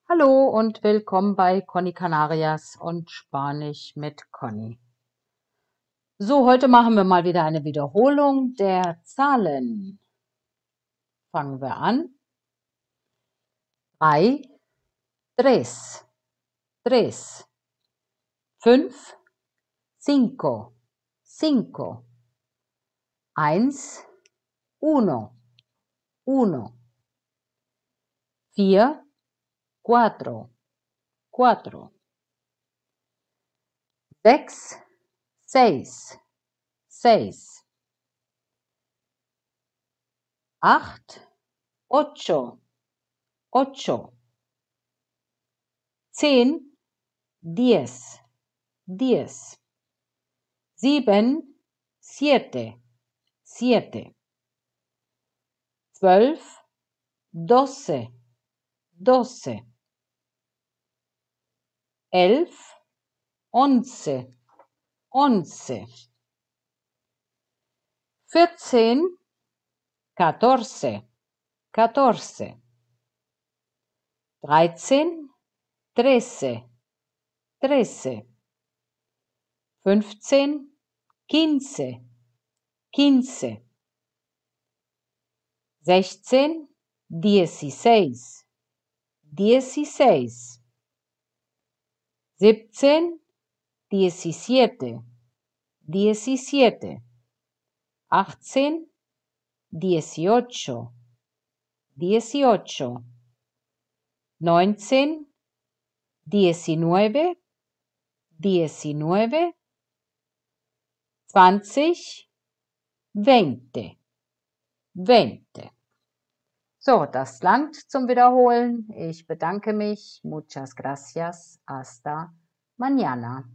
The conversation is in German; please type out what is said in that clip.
Hallo und willkommen bei Conny Canarias und Spanisch mit Conny. So, heute machen wir mal wieder eine Wiederholung der Zahlen. Fangen wir an. 3, tres, tres. 5, cinco, cinco. 1, uno, uno. 4, cuatro, cuatro. 6, seis, seis. 8, ocho, ocho. 10, diez, diez. 7, siete, siete. 12, doce, doce. 11, once, once. 14, catorce, catorce. 13, trece, trece. 15, quince, quince. 16, dieciséis, dieciséis. 17, diecisiete, diecisiete. 18, dieciocho, dieciocho. 19, diecinueve, diecinueve. 20, veinte, veinte. So, das langt zum Wiederholen. Ich bedanke mich. Muchas gracias. Hasta mañana.